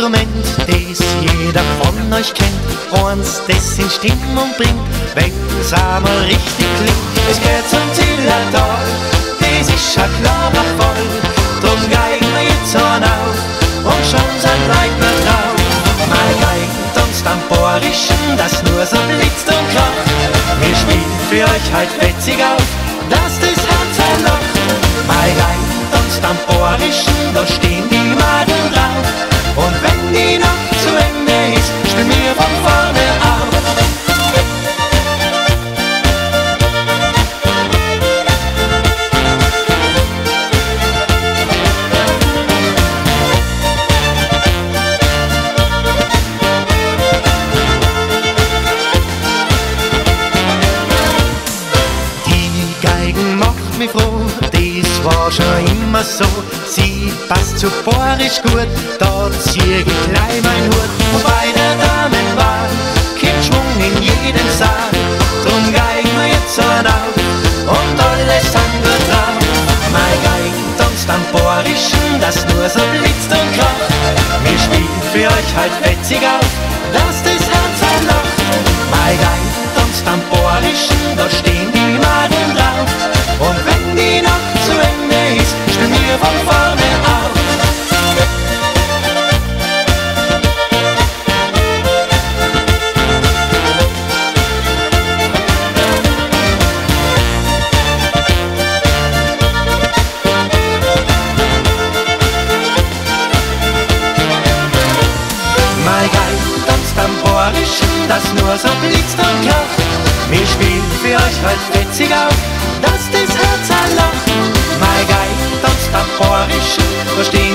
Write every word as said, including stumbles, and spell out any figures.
Instrument, das jeder von euch kennt, eins, das in Stimmung bringt, wenn's einmal richtig klingt. Es geht zum Zillertal, das ist ein klarer Fall, drum geigen wir jetzt an auf und schon sind Leute mehr drauf. Mein Geigen tanzt am Bohrischen, das nur so blitzt und kracht. Wir spielen für euch halt fetzig auf, dass das Herz erlacht. Mein Geigen tanzt am Bohrischen, da stehen die Madeln drauf. Und wenn die Nacht zu Ende ist, spielen wir von vorne auf. Die Geigen macht mich froh, das war schon immer so. Sie passt zu Borisch gut, da zieh ich gleich mein Hut. Und bei der Damenwahl kommt Schwung in jeden Saal. Drum geigen wir jetzt an auf und alle sind gut drauf. Mein Geigen tanzt am Borischen, das nur so blitzt und kracht. Wir spielen für euch halt fetzig auf, dass das Herz erlacht. Mein Geigen tanzt am Borischen, da stehen die Madeln drauf. Und wenn die Nacht zu Ende ist, spielen wir von vorne auf. Mein Geigen tanzt am Borischen, das nur so blitzt und kracht. Wir spielen für euch halt fetzig auf, dass das Herz erlacht. Mein Geigen tanzt am Borischen, da stehen